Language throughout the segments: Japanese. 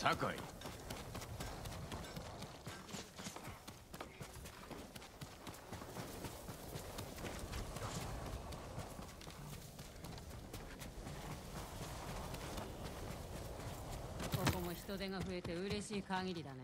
酒井。 ここも人手が増えて嬉しい限りだね。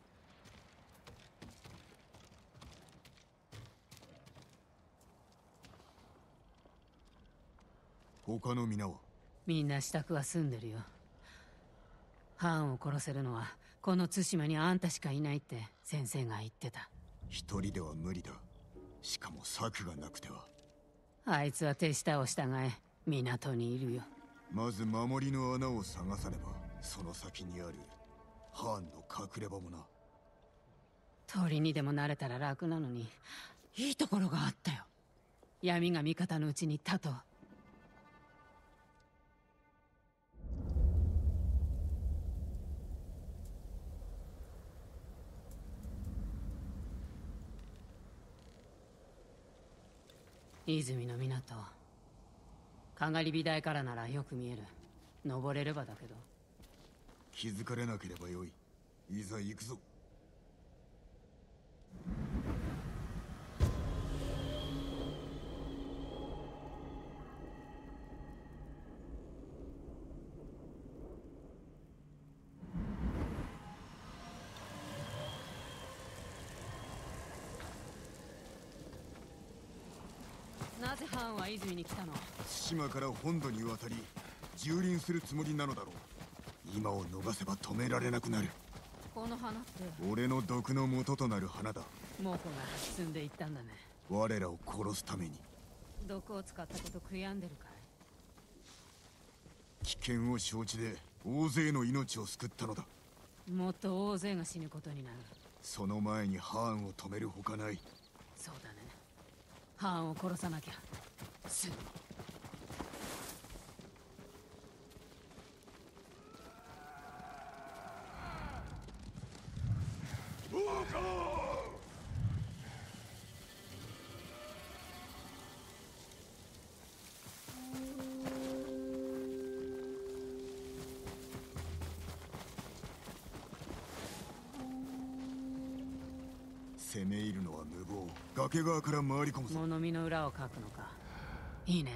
他の皆は？ みんな支度は済んでるよ。ハーンを殺せるのはこの対馬にあんたしかいないって先生が言ってた。 一人では無理だ。しかも策がなくては。 あいつは手下を従え港にいるよ。 まず守りの穴を探さねば、その先にあるハーンの隠れ場もな。 鳥にでもなれたら楽なのに、いいところがあったよ。闇が味方のうちにいたと。泉の港、かがり火台からならよく見える。登れればだけど。 気づかれなければよい。いざ行くぞ。 なぜハーンは泉に来たの？ 対馬から本土に渡り蹂躙するつもりなのだろう。今を逃せば止められなくなる。 この花って俺の毒の元となる花だ。 猛虎が進んでいったんだね。 我らを殺すために。 毒を使ったこと悔やんでるか危険を承知で大勢の命を救ったのだ。 い？もっと大勢が死ぬことになる。 その前にハーンを止めるほかない。 そうだね。ハーンを殺さなきゃ。すぐ。 攻め入るのは無謀。崖側から回り込むぞ。 物見の裏をかくのか。いいね。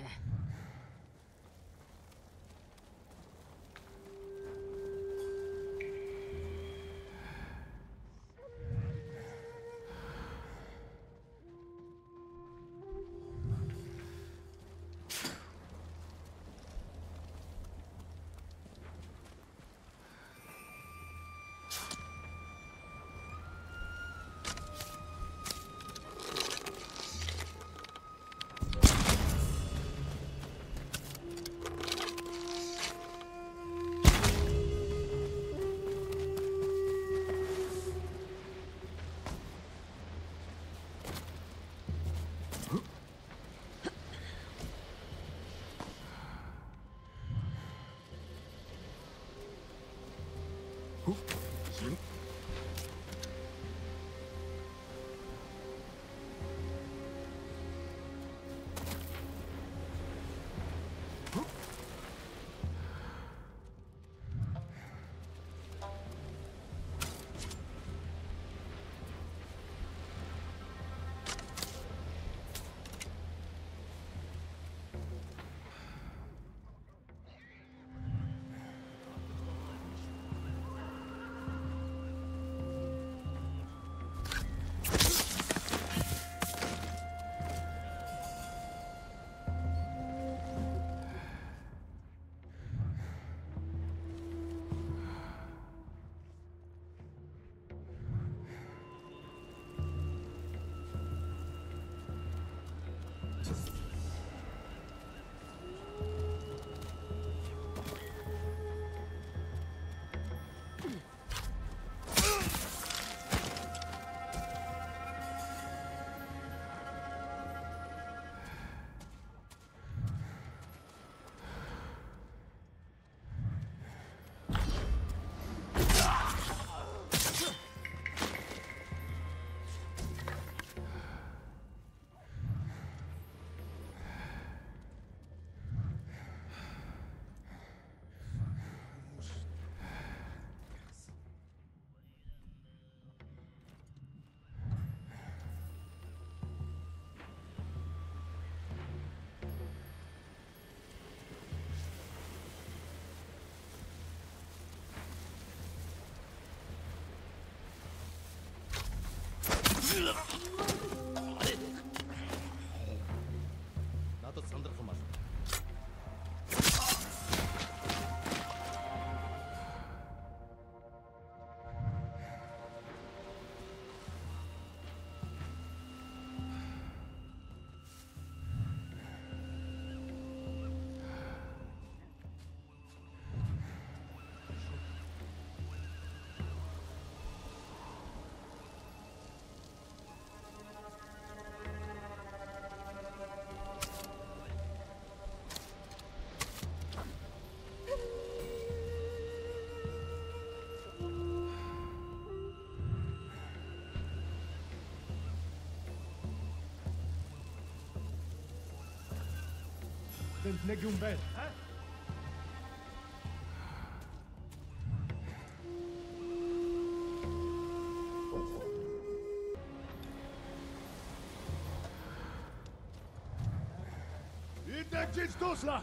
Idź dosla!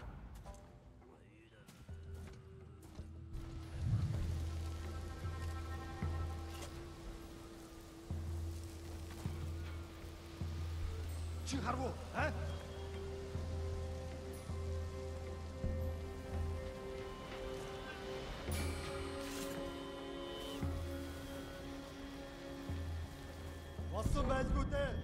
Cicho, he? 왔어, 매주대!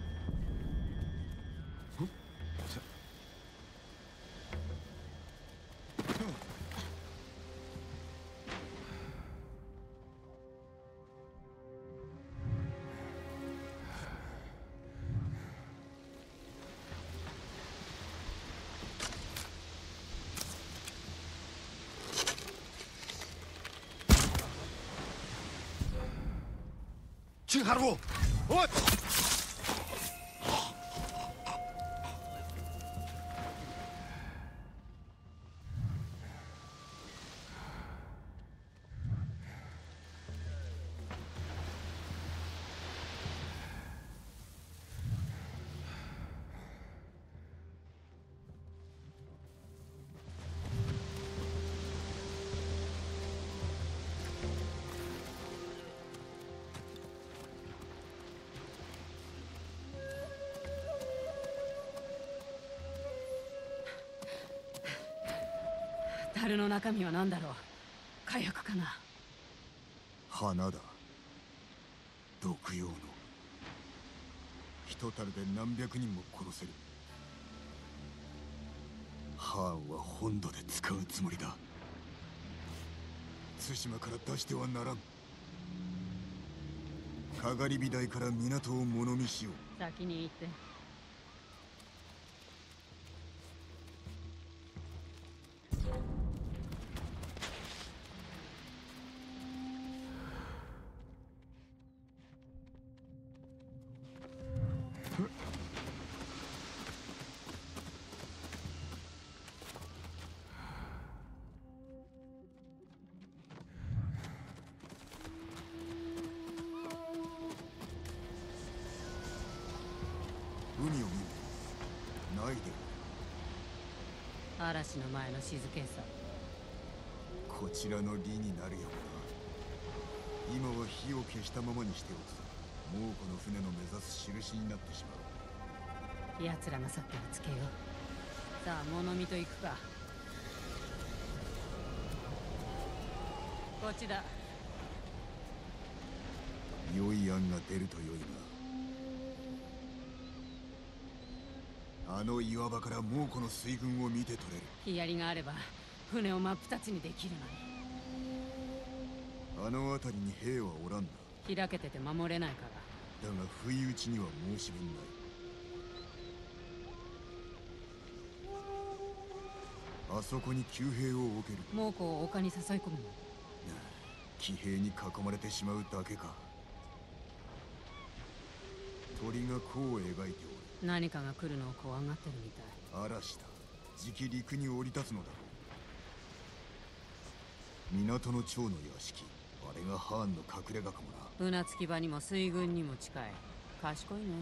지하로! 엇! 樽の中身は何だろう。火薬かな。 花だ。毒用の。一樽で何百人も殺せる。ハーンは本土で使うつもりだ。対馬から出してはならん。かがり火台から港を物見しよう。 先に行って。 海を見る。ないで。 嵐の前の静けさ。 こちらの利になるような。今は火を消したままにしておくさ。もうこの船の目指す印になってしまう。 奴らが去ったらつけよう。さあ物見と行くか。こっちだ。 良い案が出ると良いな。あの岩場から猛虎の水軍を見て取れる。 ヒヤリがあれば船を真っ二つにできるのに。 あの辺りに兵はおらんな。 開けてて守れないから。 だが不意打ちには申し分ない。あそこに旧兵を置ける。 猛虎を丘に誘い込むの。 騎兵に囲まれてしまうだけか。鳥が弧を描いておる。 何かが来るのを怖がってるみたい。 嵐だ。じき陸に降り立つのだろう。港の長の屋敷。あれがハーンの隠れ家かもな。 船着き場にも水軍にも近い。賢いね。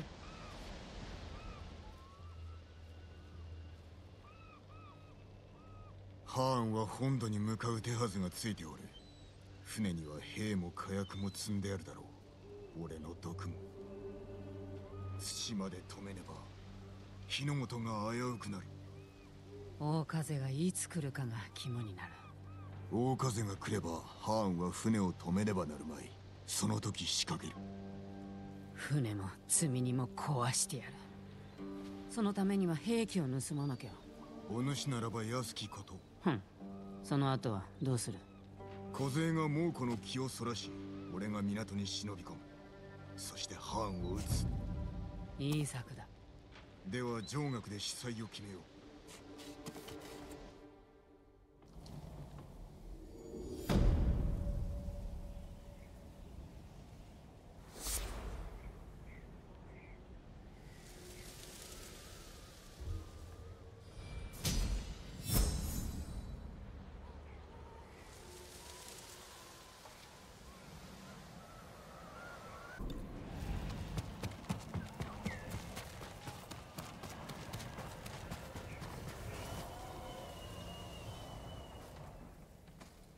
ハーンは本土に向かう手はずがついておる。船には兵も火薬も積んであるだろう。俺の毒も。対馬で止めねば日の本が危うくなる。 大風がいつ来るかが肝になる。 大風が来ればハーンは船を止めねばなるまい。その時仕掛ける。 船も積み荷も壊してやる。そのためには兵器を盗まなきゃ。 お主ならば安きこと。 その後はどうする。 小勢が猛虎の気をそらし、俺が港に忍び込む。そしてハーンを撃つ。 いい策だ。 では上学で司祭を決めよう。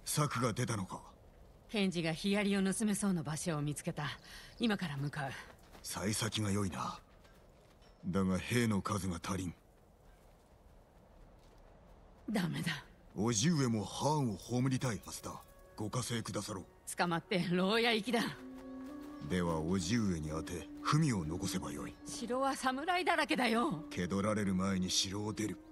策が出たのか。 ケンジがヒアリを盗めそうな場所を見つけた。今から向かう。 幸先が良いな。だが兵の数が足りん。 ダメだ。 叔父上もハーンを葬りたいはずだ。ご加勢くださろう。 捕まって牢屋行きだ。 では叔父上に当て文を残せばよい。 城は侍だらけだよ。 気取られる前に城を出る。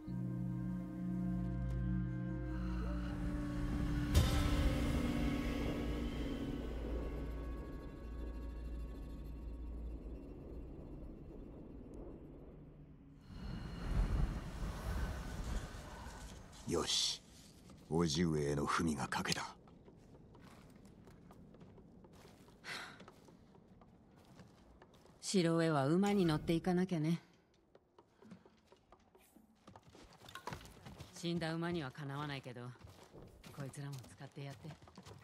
よし、叔父上への文が書けた。 城へは馬に乗っていかなきゃね。死んだ馬にはかなわないけど、こいつらも使ってやって。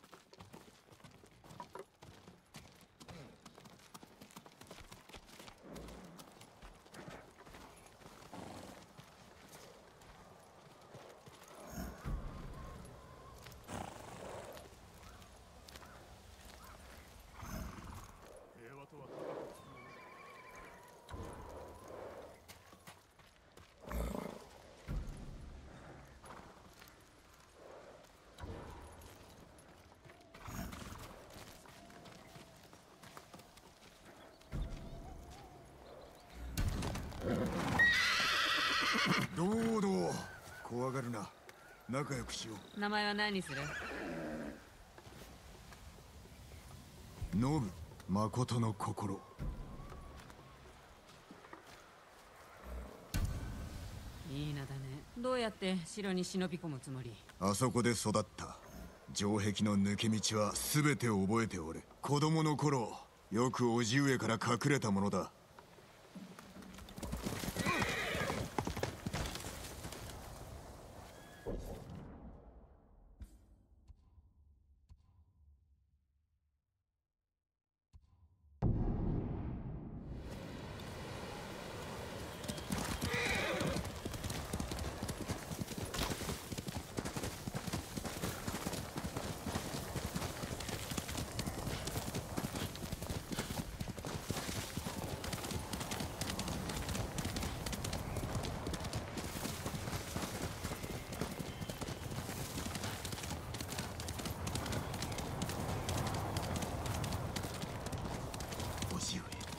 どうどう、怖がるな。仲良くしよ名前は何にする？ う。ノブ、誠の心。 いい名だね。どうやって城に忍び込むつもり？ あそこで育った。城壁の抜け道は全て覚えておる。子供の頃よく叔父上から隠れたものだ。叔父上。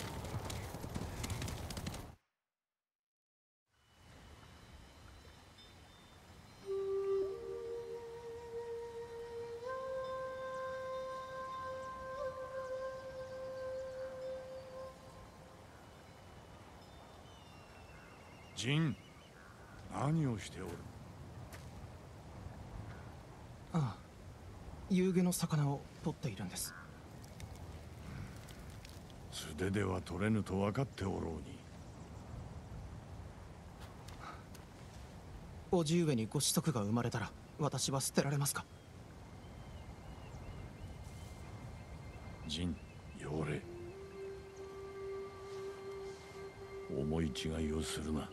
ジン、何をしておる？ ああ、夕げの魚を取っているんです。 素手では取れぬと分かっておろうに。 叔父上にご子息が生まれたら私は捨てられますか？ ジン、用例。思い違いをするな。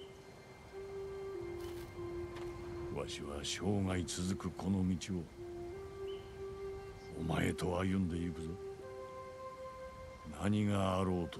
わしは生涯続くこの道をお前と歩んでいくぞ。何があろうと。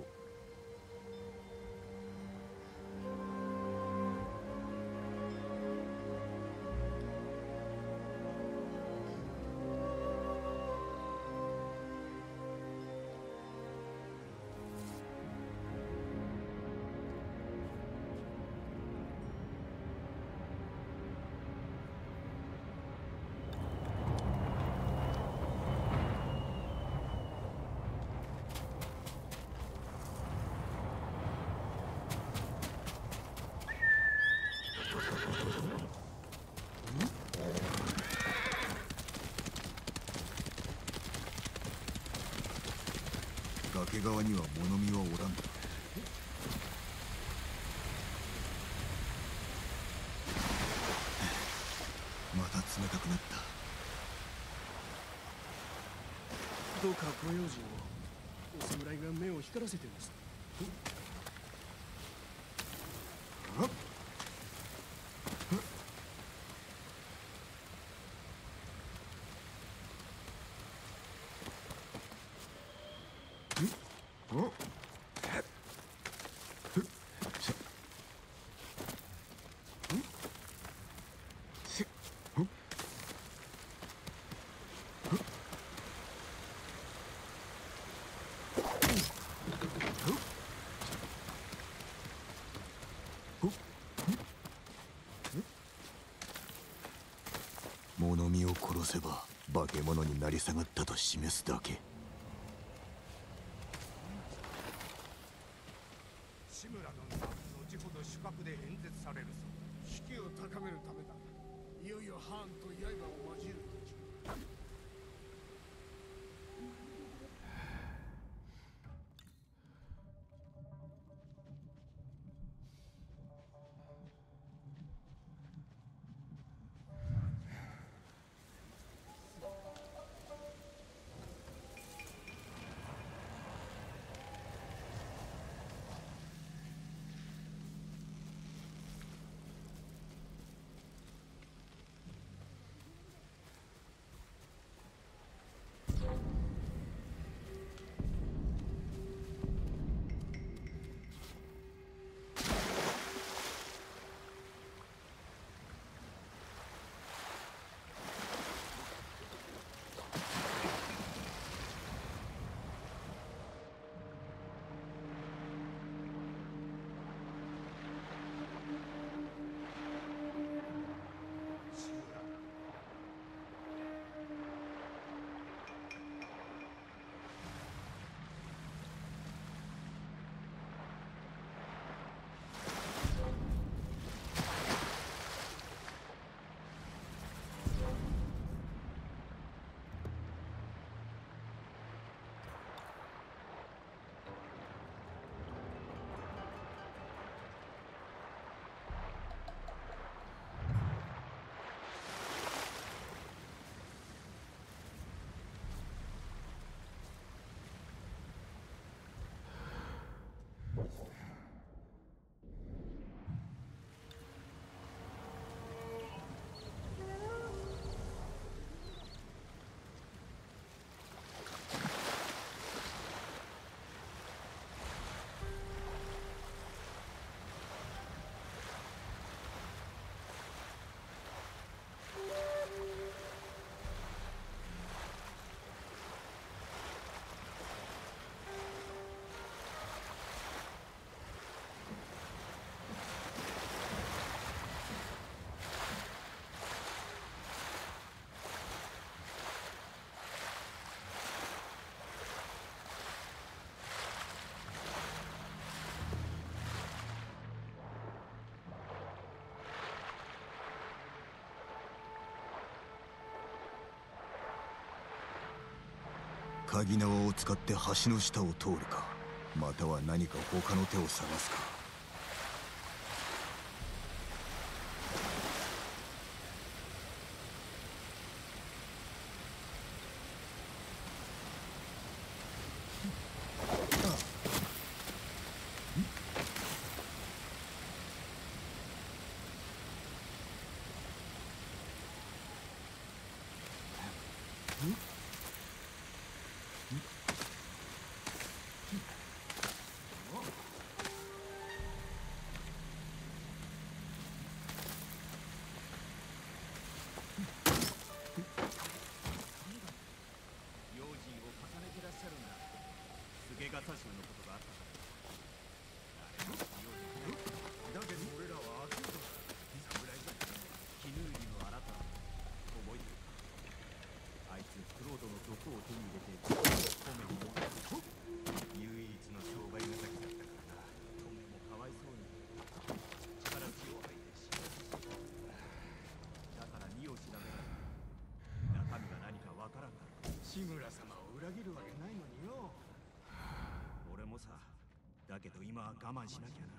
崖側には物見はおらん。また冷たくなった。 どうかご用心を。お侍が目を光らせています。 物見を殺せば化け物になり下がったと示すだけ。 志村殿は後ほど主閣で演説されるぞ。士気を高めるためだ。いよいよハーンと刃を交える時。 鍵縄を使って橋の下を通るか、または何か他の手を探すか。 ガサ州のことがあったからだけど俺らは悪党だ。侍じゃ絹入りのあなた覚えてるか。あいつクロードの毒を手に入れてトメに持って唯一の商売敵だったからな。トメもかわいそうに力血を吐いて死んだ。だから荷を調べられ中身が何かわからんから。志村様を裏切るわけないのによ。俺もさ、だけど今は我慢しなきゃな。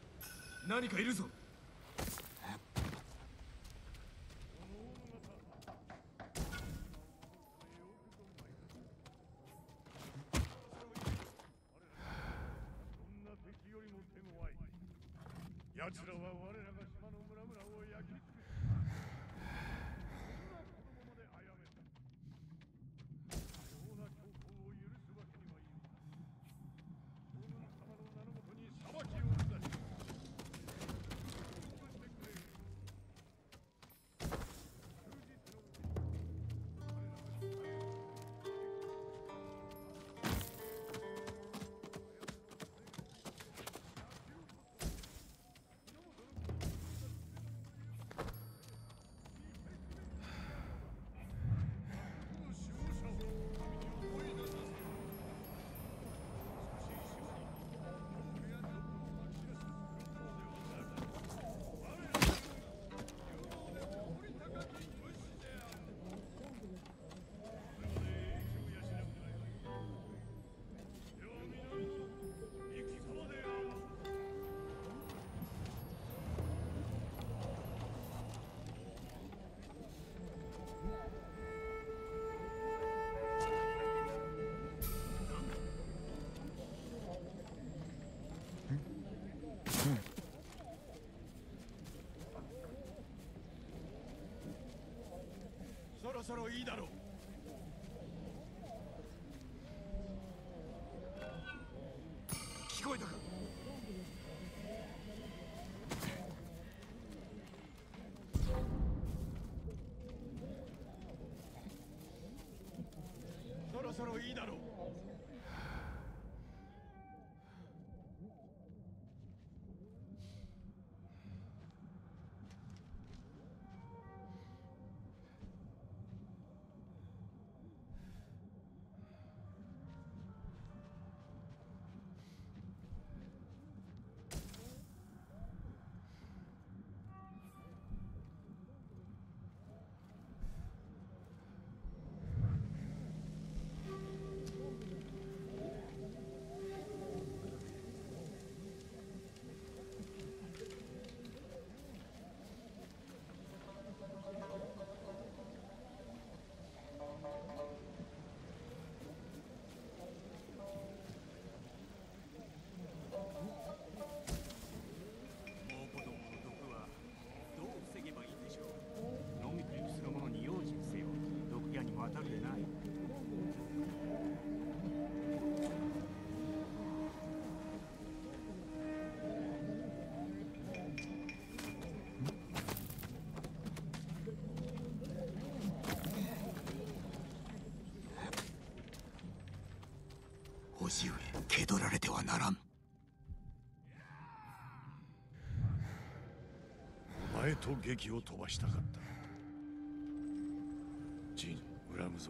何かいるぞ。 奴らは我らが島の村々を焼き尽くし、そんな子供まで殺めた。さような強行を許すわけにはいかん。将軍様の名のもとに裁きを下し、許してくれ。数日のうちに我らが島へそろそろいいだろう。聞こえたか。そろそろいいだろう。 叔父上、気取られてはならん。 お前と劇を飛ばしたかった。ジン、恨むぞ。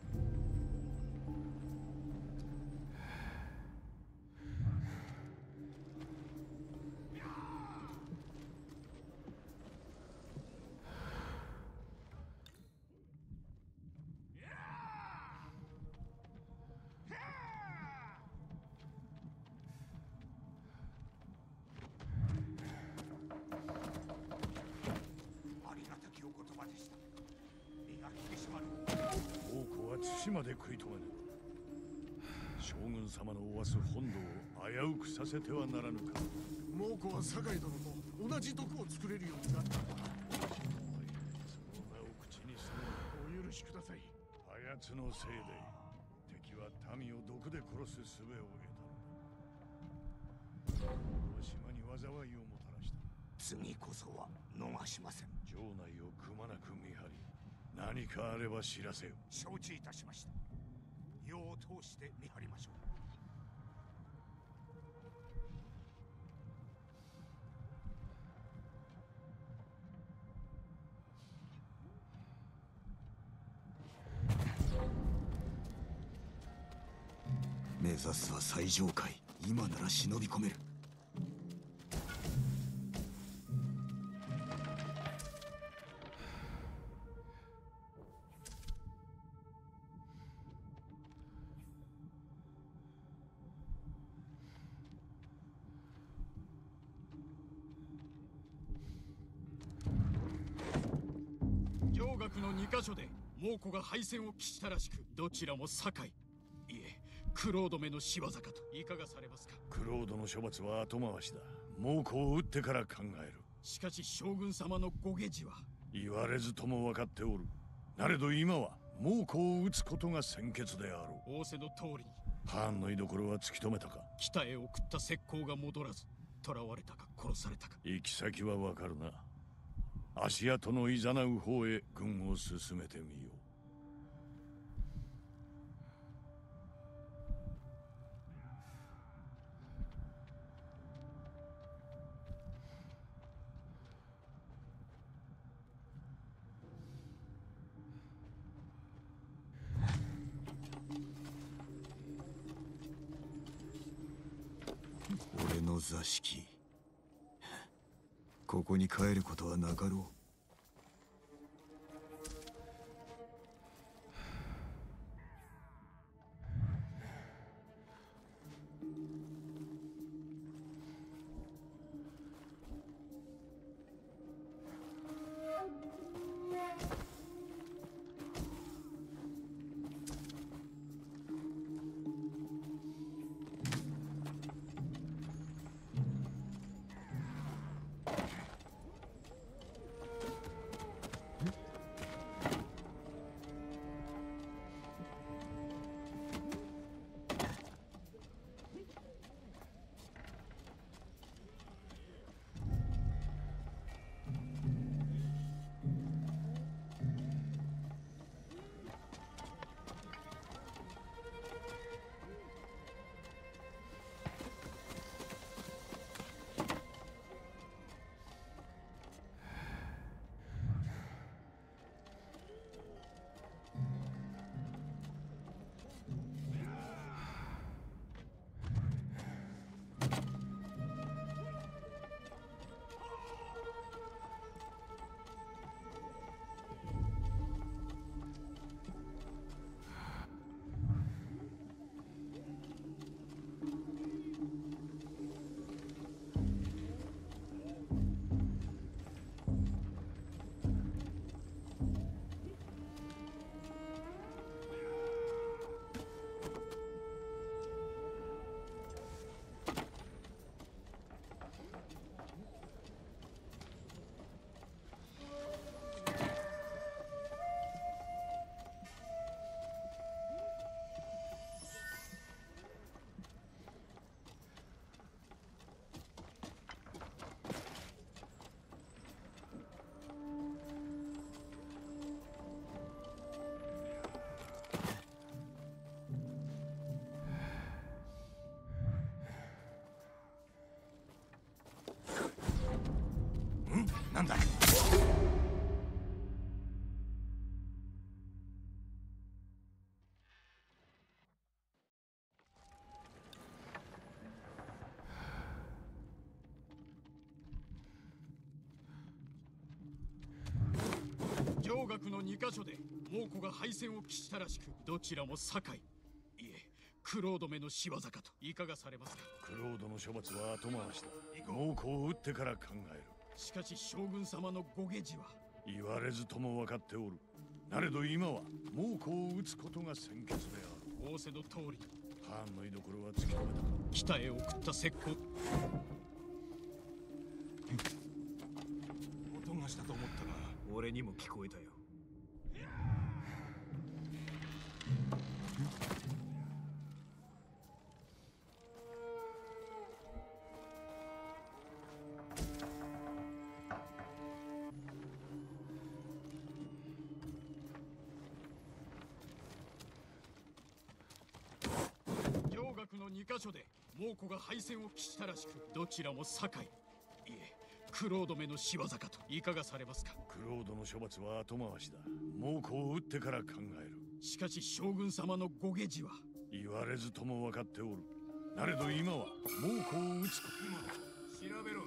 対馬で食い止めぬ。将軍様のおわす本土を危うくさせてはならぬか。 猛虎は酒井殿と同じ毒を作れるようになったんだ。 その名を口にする。 お許しください。 あやつのせいで敵は民を毒で殺す術を得た。この島に災いをもたらした。 次こそは逃しません。 城内をくまなく見張り、何かあれば知らせよ。 承知いたしました。世を通して見張りましょう。目指すは最上階。今なら忍び込める。 上学の2カ所で猛虎が敗戦を喫したらしく、どちらも堺、いえクロードめの仕業かと。いかがされますか。 クロードの処罰は後回しだ。 猛虎を撃ってから考える。 しかし将軍様のご下知は。 言われずとも分かっておる。なれど今は猛虎を撃つことが先決であろう。 仰せの通りに。 ハーンの居所は突き止めたか。 北へ送った石膏が戻らず、囚われたか殺されたか。 行き先は分かるな。足跡のいざなう方へ軍を進めてみよう。 俺の座敷、ここに帰ることはなかろう。 なんだ。 上学の2カ所で猛虎が敗戦を喫したらしく、どちらも堺、いえクロードめの仕業かと。いかがされますか。 クロードの処罰は後回しだ。猛虎を撃ってから考える。 しかし将軍様のご下知は。 言われずとも分かっておる。なれど今は猛虎を撃つことが先決である。 仰せの通りに。 ハーンの居所は突き止めたか。 北へ送った石膏。 音がしたと思ったが、俺にも聞こえたよ。 上学の2カ所で猛虎が敗戦を喫したらしく、どちらも堺、いえクロードめの仕業かと。いかがされますか。 クロードの処罰は後回しだ。猛虎を撃ってから考える。 しかし将軍様のご下知は。 言われずとも分かっておる。なれど今は猛虎を撃つこと。 調べろ。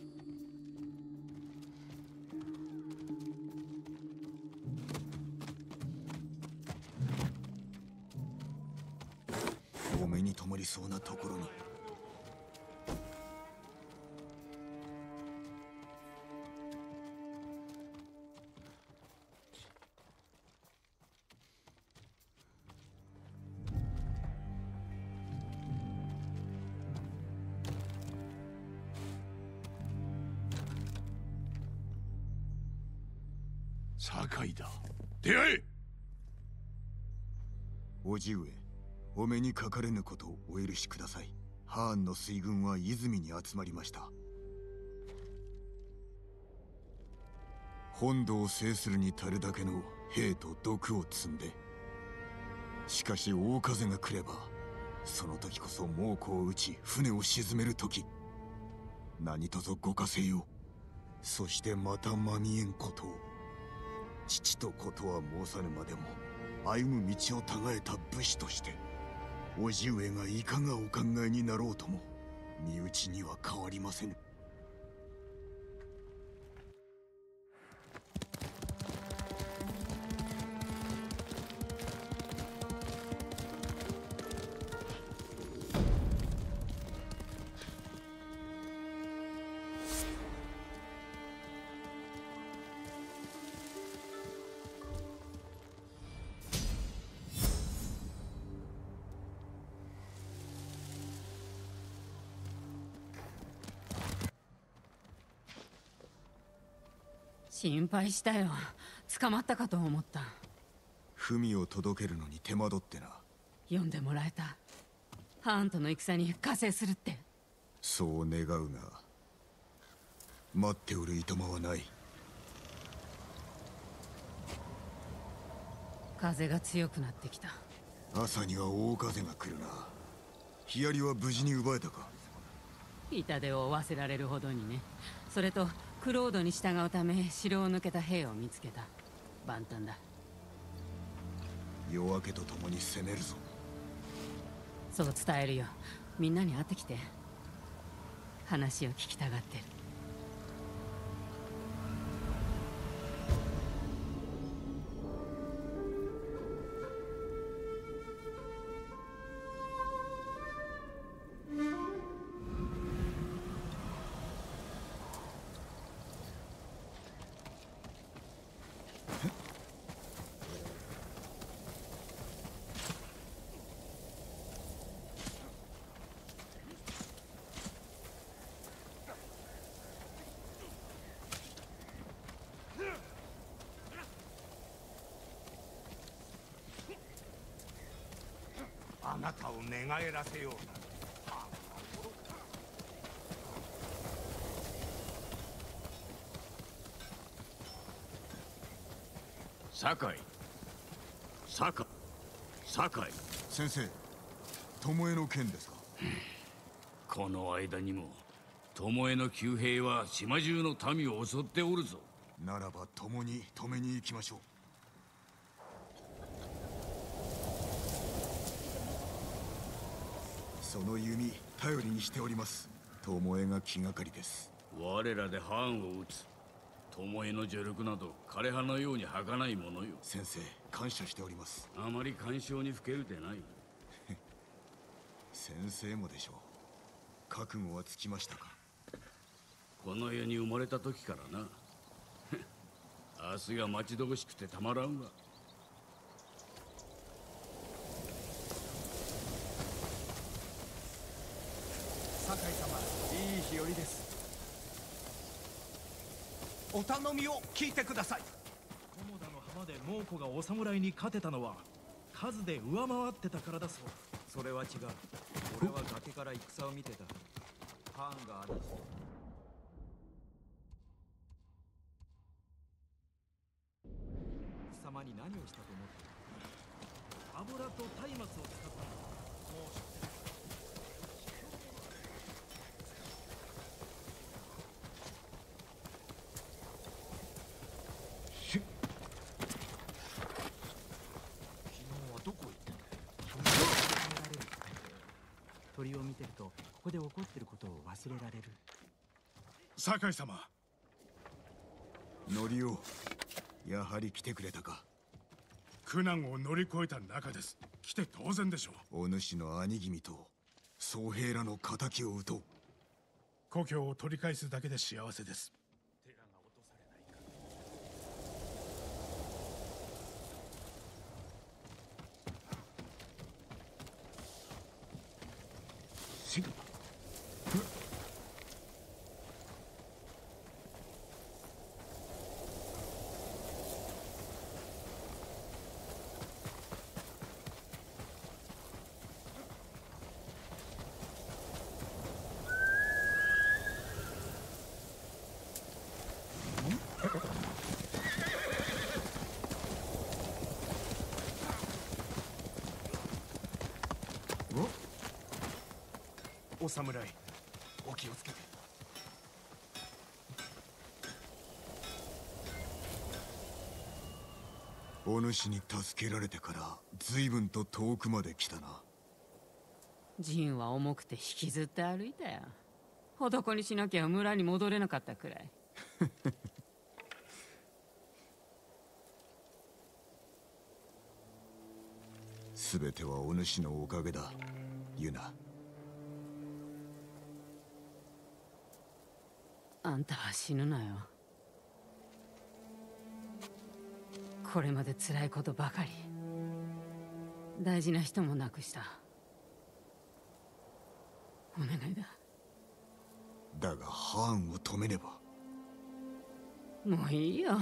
お目に留まりそうなところに。 堺だ。出会え。 叔父上、お目にかかれぬことをお許しください。ハーンの水軍は泉に集まりました。本土を制するに足るだけの兵と毒を積んで、しかし大風が来ればその時こそ猛虎を撃ち船を沈める時。何とぞご加勢よ。そしてまたまみえんことを。父とことは申さぬまでも歩む道をたがえた武士として、叔父上がいかがお考えになろうとも身内には変わりませぬ。 心配したよ。捕まったかと思った。 文を届けるのに手間取ってな。 読んでもらえた。ハーンとの戦に加勢するって。 そう願うが、待っておるいとまはない。 風が強くなってきた。 朝には大風が来るな。ヒヤリは無事に奪えたか。 痛手を負わせられるほどにね。それとクロードに従うため城を抜けた兵を見つけた。万端だ。 夜明けと共に攻めるぞ。 そう伝えるよ。みんなに会ってきて。話を聞きたがってる。 あなたを寝返らせような。 堺。 先生、巴の件ですか。 この間にも巴の旧兵は島中の民を襲っておるぞ。 ならば共に止めに行きましょう。その弓頼りにしております。巴が気がかりです。 我らでハーンを撃つ。巴の助力など枯葉のように儚いものよ。 先生、感謝しております。 あまり干渉にふけるでない。 先生もでしょう。覚悟はつきましたか。 この世に生まれた時からな。明日が待ち遠しくてたまらんわ。 酒井様、いい日和です。お頼みを聞いてください。 菰田の浜で猛虎がお侍に勝てたのは数で上回ってたからだそう。 それは違う。俺は崖から戦を見てた。ハーンが兄貴。貴様に何をしたと思ってる。 油と松明を使ったの。もう知ってる。 鳥を見てるとここで起こってることを忘れられる。 酒井様。 ノリオ、やはり来てくれたか。 苦難を乗り越えた中です。来て当然でしょう。 お主の兄君と僧兵らの仇を討とう。 故郷を取り返すだけで幸せです。 お侍、お気をつけて。 お主に助けられてから随分と遠くまで来たな。 陣は重くて引きずって歩いたよ。男にしなきゃ村に戻れなかったくらい。 全てはお主のおかげだ、ユナ。 あんたは死ぬなよ。これまで辛いことばかり。大事な人も亡くした。お願いだ。 だがハーンを止めねば。 もういいよ。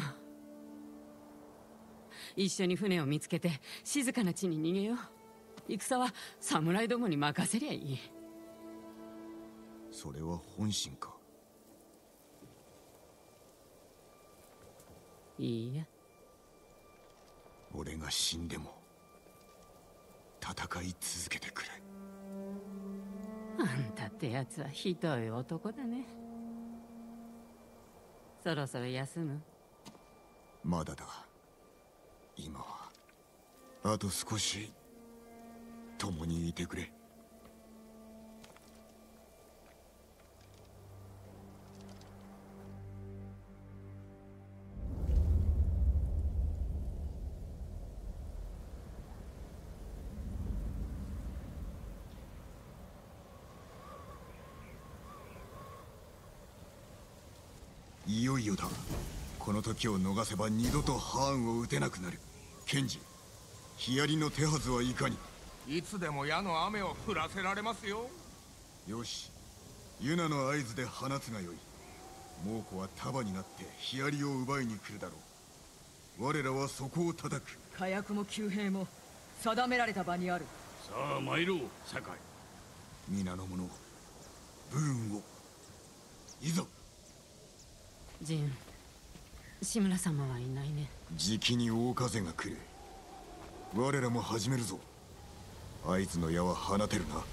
一緒に船を見つけて静かな地に逃げよう。戦は侍どもに任せりゃいい。 それは本心か。 いいや。 俺が死んでも戦い続けてくれ。 あんたってやつはひどい男だね。そろそろ休む？ まだだ。今はあと少し共にいてくれ。いよいよだ。この時を逃せば二度とハーンを撃てなくなる。ケンジ、ヒヤリの手はずはいかに？ いつでも矢の雨を降らせられますよ。 よし、ユナの合図で放つがよい。猛虎は束になってヒヤリを奪いに来るだろう。我らはそこを叩く。 火薬も弓兵も定められた場にある。 さあ参ろう、酒井。 皆の者、武運を。いざ。 ジン、志村様はいないね。 じきに大風が来る。我らも始めるぞ。合図の矢は放てるな。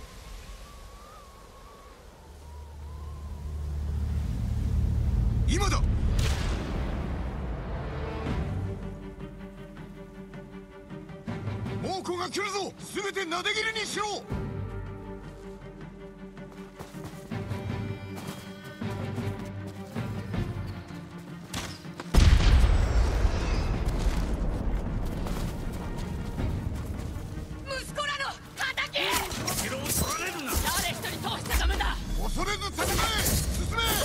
今だ。猛虎が来るぞ。全てなで切りにしろ。恐れず戦え。進め。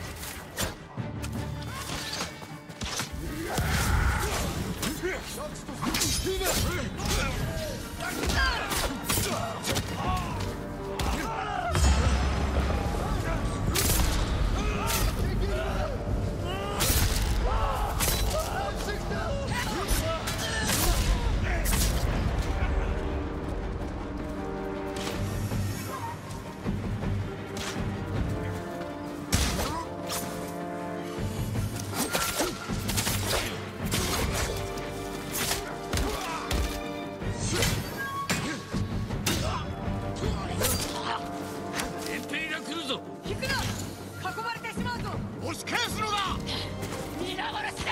押し返すのだ。 皆殺しだ。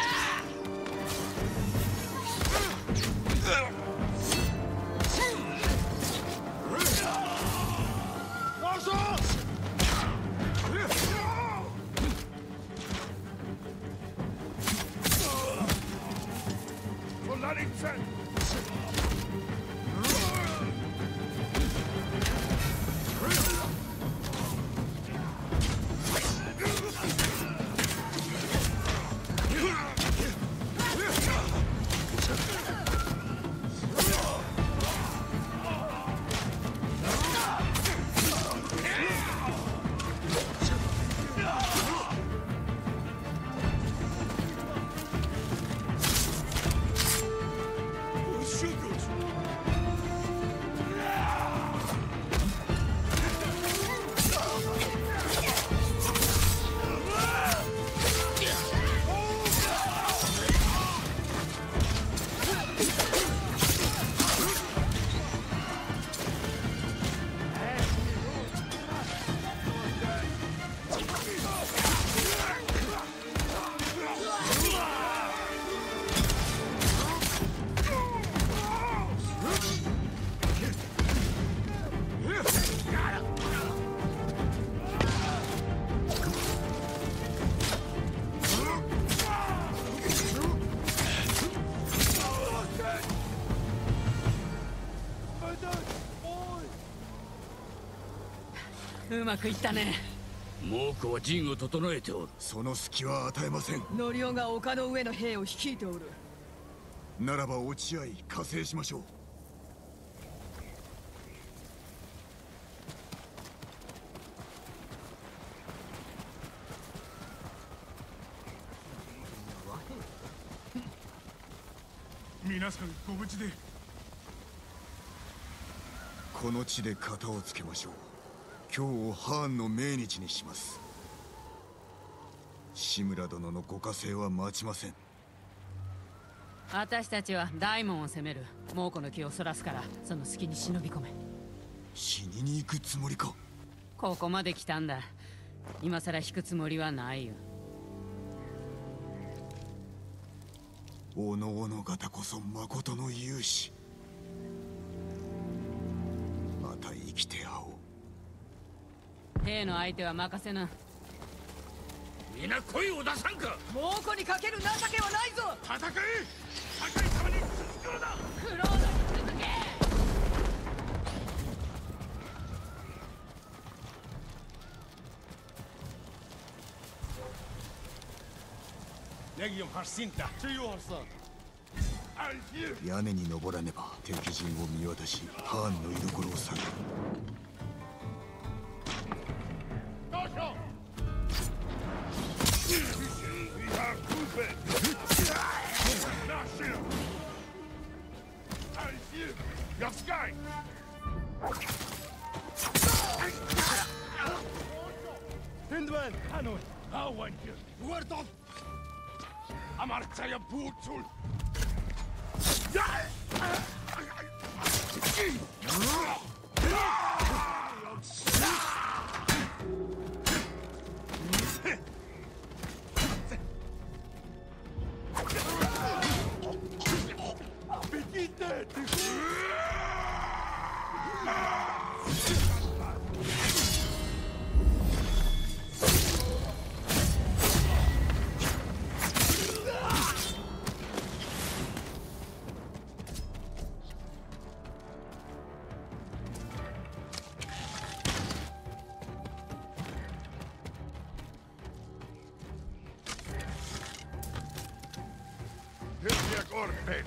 うまくいったね。 猛虎は陣を整えておる。 その隙は与えません。 ノリオが丘の上の兵を率いておる。 ならば落ち合い加勢しましょう。 皆さんご無事で。 この地で片をつけましょう。今日をハーンの命日にします。志村殿のご加勢は待ちません。 私たちは大門を攻める。猛虎の気をそらすからその隙に忍び込め。 死にに行くつもりか。 ここまで来たんだ。今さら引くつもりはないよ。 おのおの方こそ誠の勇士。また生きて会おう。 兵の相手は任せな。 皆声を出さんか。 猛虎にかける情けはないぞ。 戦え。酒井様に続くのだ。 クロードに続け。 Legion har sinta. Tiohorsa. 屋根に登らねば敵陣を見渡しハーンの居所を探る。 Hindman, Hanoi, Hawanju, Huerton, Amarchaya Butul. Orpeen.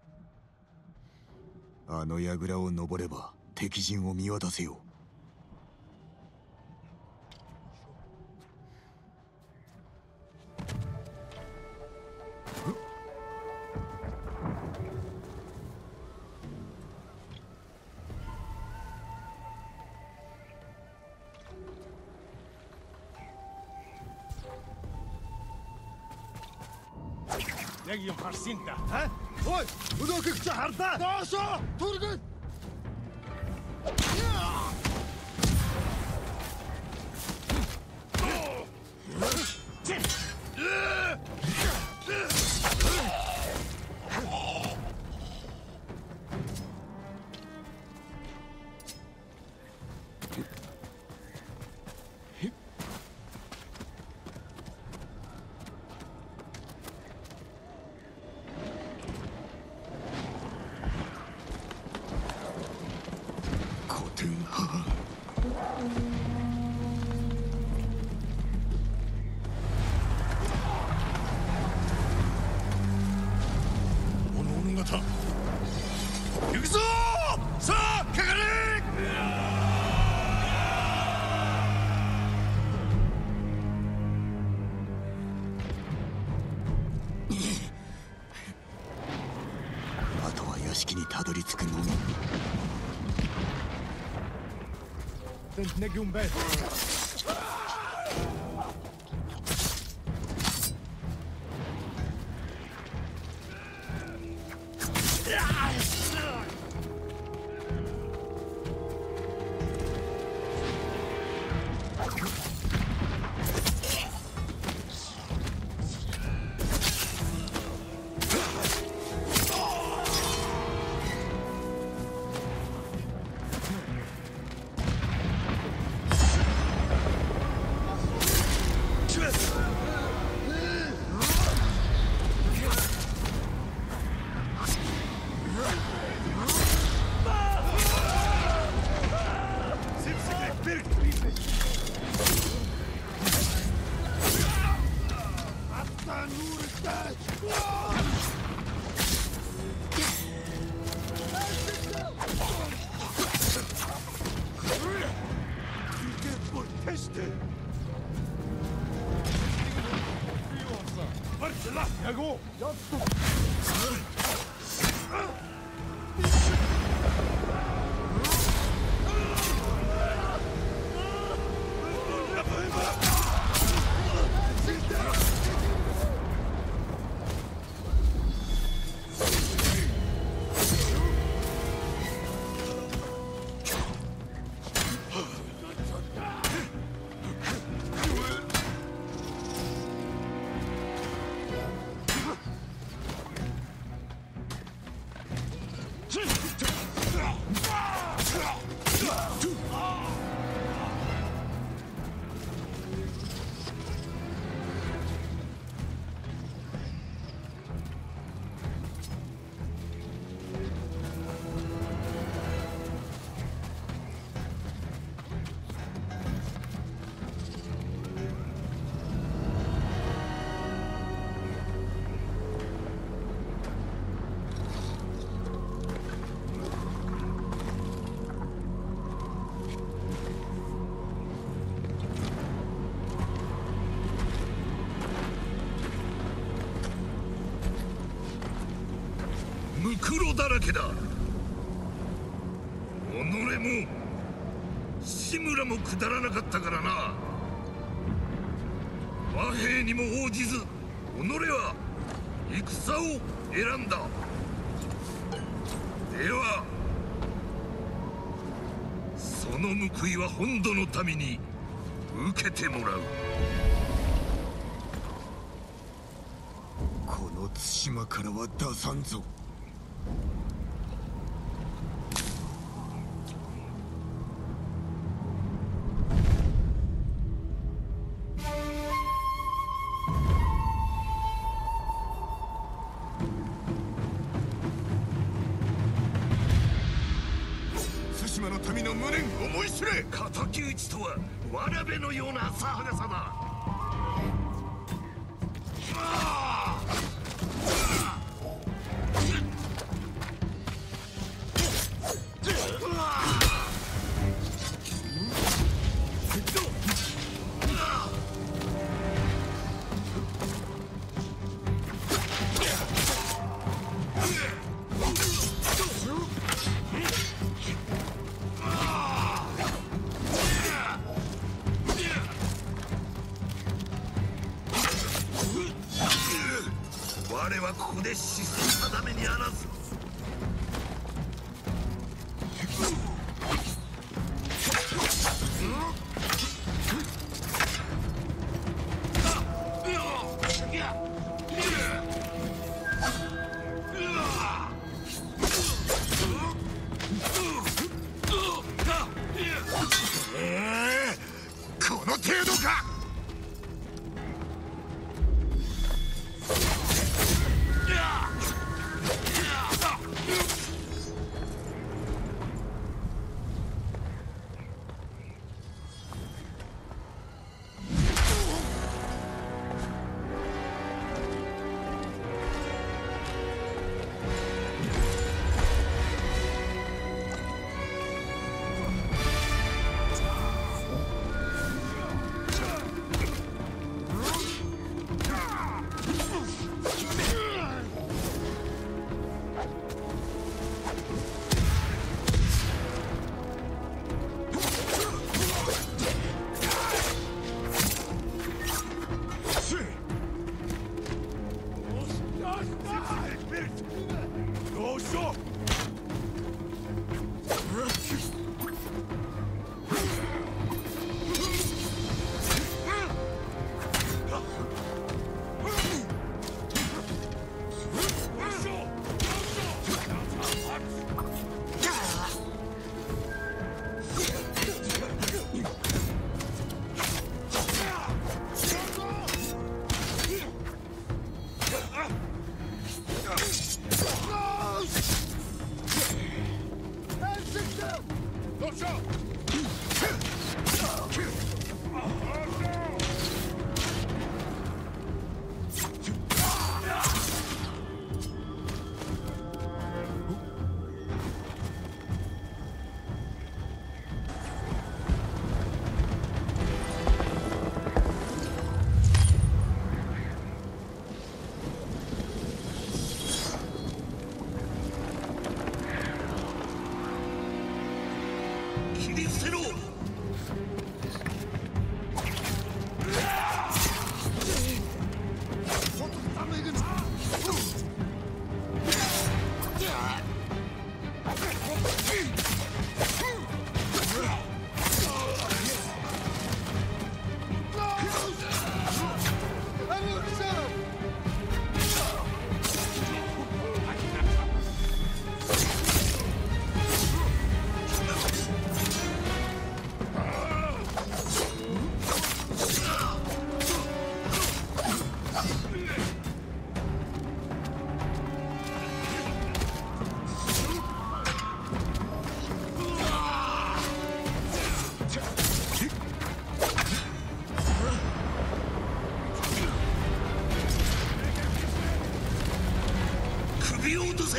あの櫓を登れば敵陣を見渡せよう。 تلاقيهم حارسين تحت ها؟ هوي وذوك اكتحرتا داشا ترقد行くぞさあかかれあとは屋敷にたどり着くのみ تنتنقم بيت ムクロだらけだ。己も志村もくだらなかったからな。和平にも応じず己は戦を選んだ。ではその報いは本土の民に受けてもらう。 この対馬からは出さんぞ。対馬の民の無念思い知れ。 敵討ちとはわらべのような浅はかさだ。 我はここで死するためにあらず。 この程度か。 切り捨てろ。首を落とせ。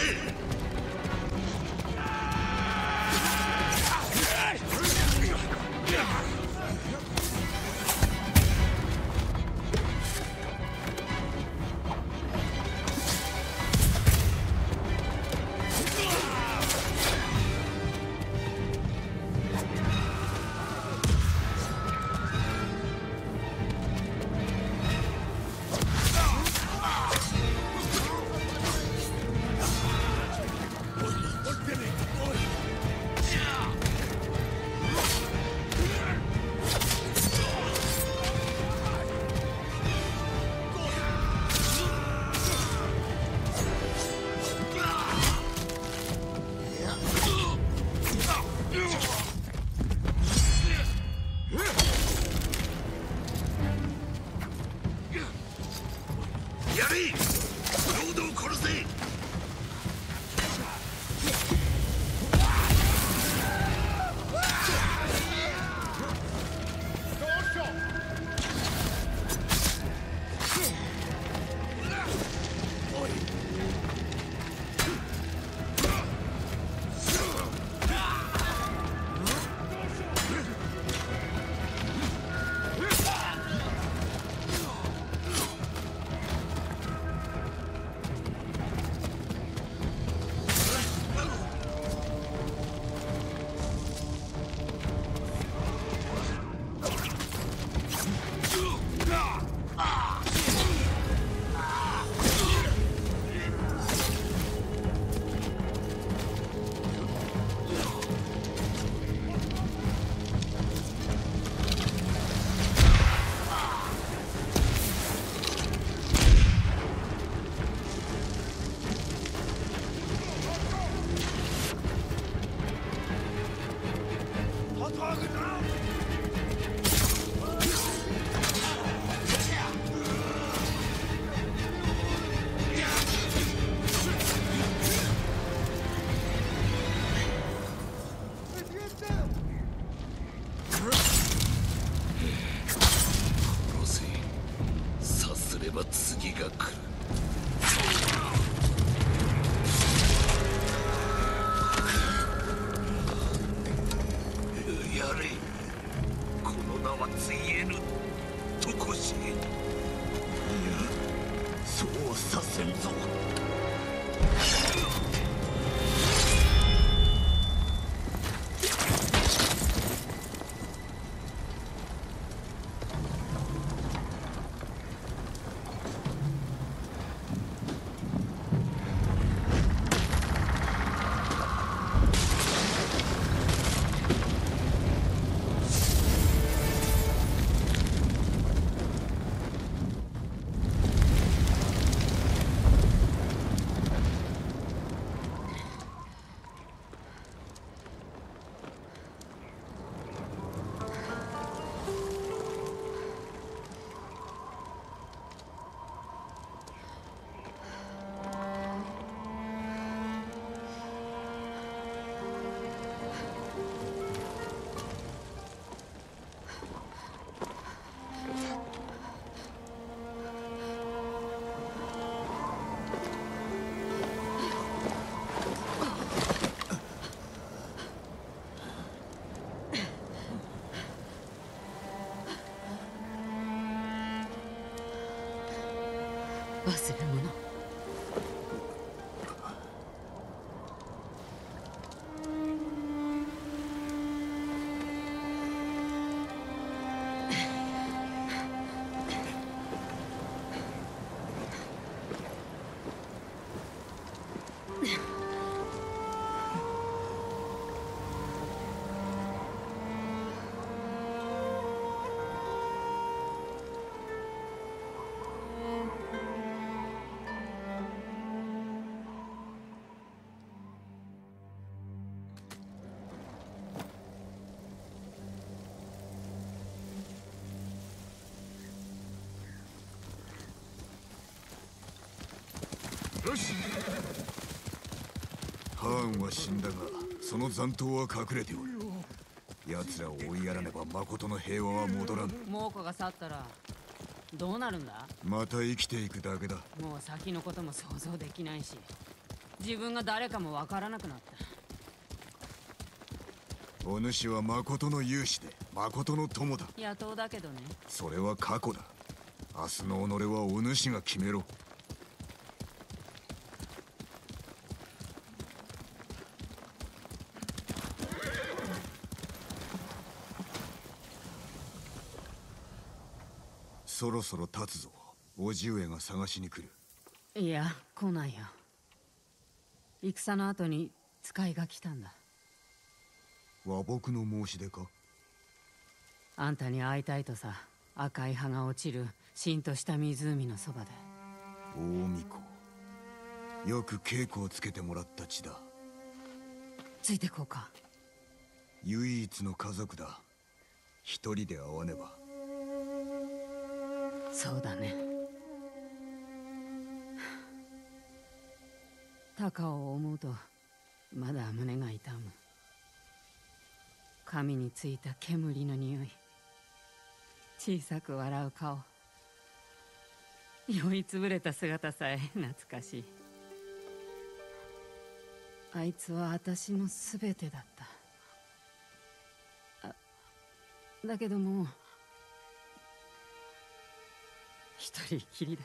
はさせんぞ。 忘れ物。 よし。ハーンは死んだが、その残党は隠れておる。奴らを追いやらねば誠の平和は戻らん。 猛虎が去ったらどうなるんだ？ また生きていくだけだ。 もう先のことも想像できないし、自分が誰かもわからなくなった。 お主は誠の勇士で誠の友だ。 野党だけどね。 それは過去だ。明日の己はお主が決めろ。そろそろ立つぞ。叔父上が探しに来る。 いや、来ないよ。戦の後に使いが来たんだ。 和睦の申し出か？ あんたに会いたいとさ。赤い葉が落ちるしんとした湖のそばで。 大巫女、よく稽古をつけてもらった地だ。 ついてこうか。 唯一の家族だ。一人で会わねば。 そうだね。高尾を思うとまだ胸が痛む。髪についた煙の匂い、小さく笑う顔、酔いつぶれた姿さえ懐かしい。あいつは私の全てだった。だけどもう一人きりだ。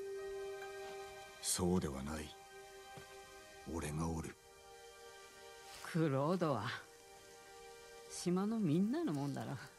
そうではない。俺がおる。 クロードは島のみんなのもんだろ。